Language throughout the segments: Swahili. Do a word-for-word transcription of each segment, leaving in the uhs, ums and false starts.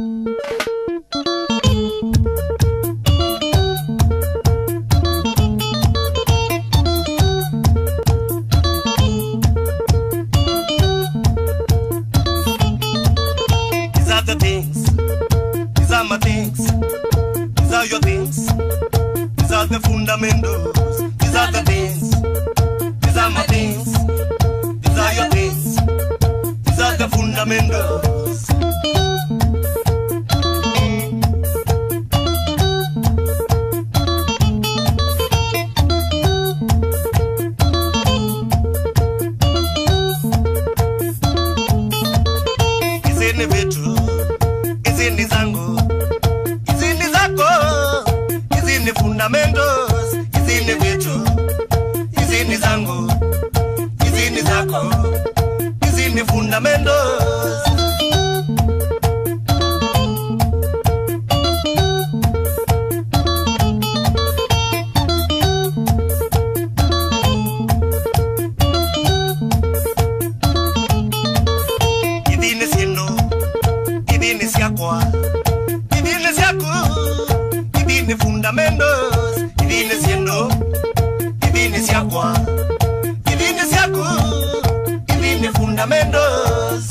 my things. These are your things. These are the fundamentals. These are the things. These are my things. These are your things. These are the fundamentals. Izini vitu, izini zangu, izini zako, izini fundamentals, izini vitu, izini zangu, izini zako, izini fundamentals. Izini siendo, izini siakwa, izini siaku, izini fundamentos, izini siendo, izini siakwa, izini siaku, izini fundamentos.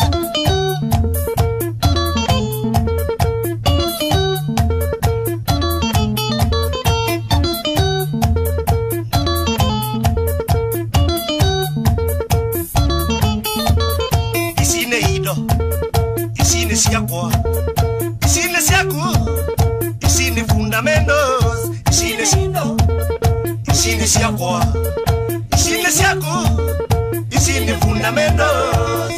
Isine ido, isine siakwa, isine siaku, isine fundamentos, isine sido, isine siakwa, isine siaku, isine fundamentos.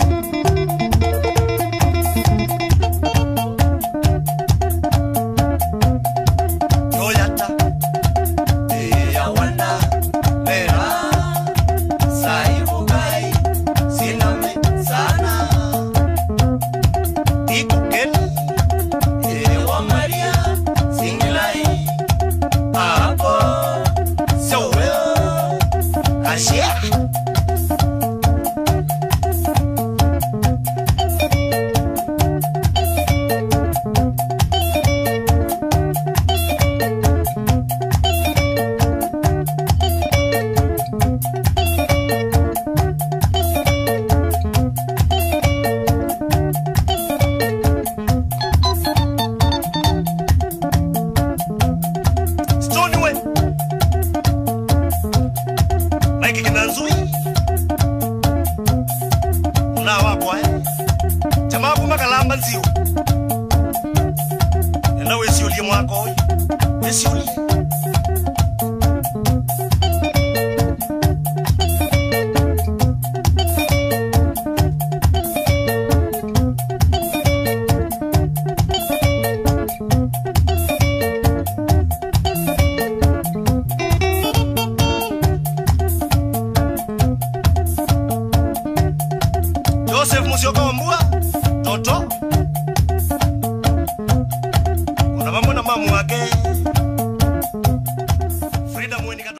Yoyata, eh awana, mera, saibugai, siname sana. Ikuken, eh wa Maria, singilai, apo, sowe, ashia. Stone way. Like kinanzui. Una wakwa eh. Jamaa kuma kalamba nzio. Nenda wesi uli mwako. Wesi uli. Joseph Musyoka Wambua, Toto